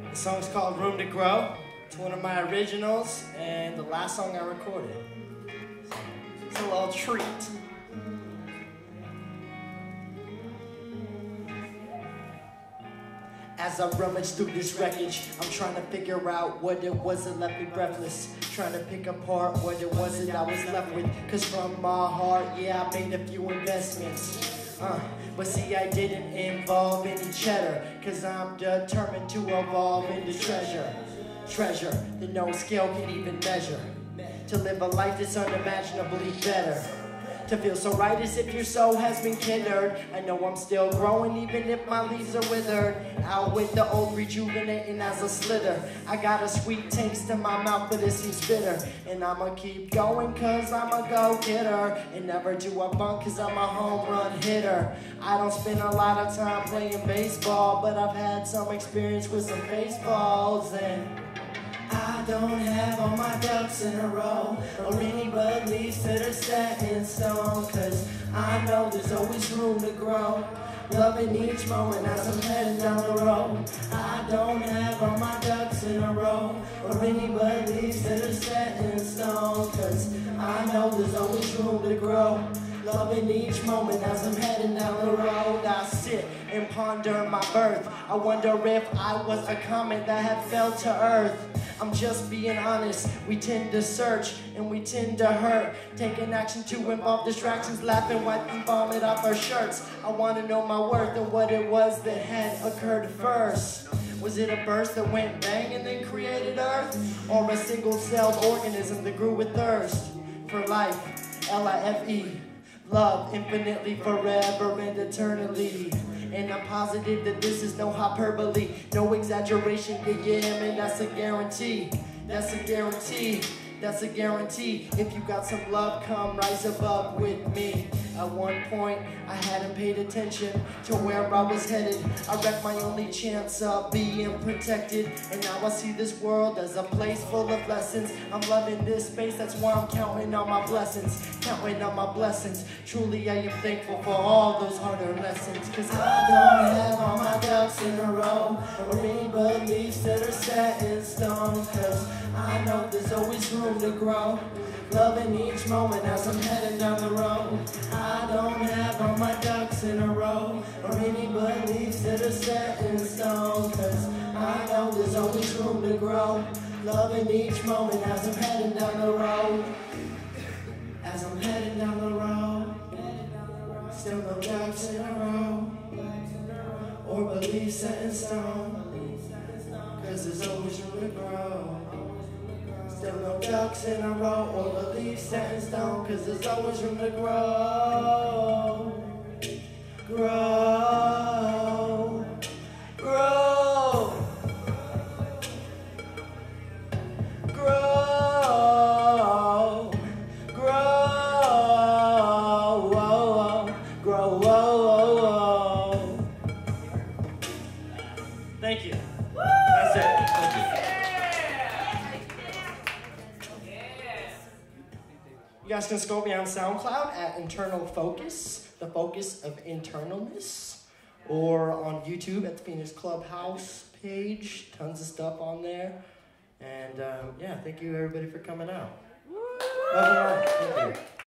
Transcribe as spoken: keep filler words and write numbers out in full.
The song's called Room to Grow. It's one of my originals and the last song I recorded. It's a little treat. As I rummage through this wreckage, I'm trying to figure out what it was that left me breathless. Trying to pick apart what it was that I was left with. Cause from my heart, yeah, I made a few investments. Uh, but see, I didn't involve any cheddar. Cause I'm determined to evolve into treasure. Treasure that no scale can even measure. To live a life that's unimaginably better. To feel so right as if your soul has been kindled. I know I'm still growing even if my leaves are withered. Out with the old, rejuvenating as a slither. I got a sweet taste in my mouth, but it seems bitter. And I'ma keep going cause I'm a go-getter. And never do I bunk cause I'm a home run hitter. I don't spend a lot of time playing baseball, but I've had some experience with some baseballs. And I don't have all my ducks in a row, or any beliefs that are set in stone. Cause I know there's always room to grow, loving each moment as I'm heading down the road. I don't have all my ducks in a row, or any beliefs that are set in stone. Cause I know there's always room to grow, loving each moment as I'm heading down the road. I sit and ponder my birth. I wonder if I was a comet that had fell to earth. I'm just being honest, we tend to search and we tend to hurt. Taking action to involve distractions, laughing, wiping vomit off our shirts. I want to know my worth and what it was that had occurred first. Was it a burst that went bang and then created Earth? Or a single-celled organism that grew with thirst for life, L I F E, love infinitely, forever and eternally. And I'm positive that this is no hyperbole, no exaggeration, yeah, yeah, man, that's a guarantee. That's a guarantee. That's a guarantee. If you got some love, come rise above with me. At one point, I hadn't paid attention to where I was headed. I wrecked my only chance of being protected. And now I see this world as a place full of lessons. I'm loving this space, that's why I'm counting on my blessings. Counting on my blessings. Truly, I am thankful for all those harder lessons. Cause I don't have all my ducks in a row, or any beliefs that are set in stone. Cause I know there's always room to grow, loving each moment as I'm heading down the road. I don't have all my ducks in a row, or any beliefs that are set in stone. Cause I know there's always room to grow, loving each moment as I'm heading down the road. As I'm heading down the road, still no ducks in a row, or beliefs set in stone. Cause there's always room to grow. Still no ducks in a row, or beliefs set in stone. Cause there's always room to grow. Grow. Grow. Grow. Grow. Grow. Grow. Thank you. That's it. Thank you. You guys can score me on SoundCloud at Internal Focus, the focus of internalness, or on YouTube at the Phoenix Clubhouse page. Tons of stuff on there. And um, yeah, thank you everybody for coming out. Love you all. Thank you.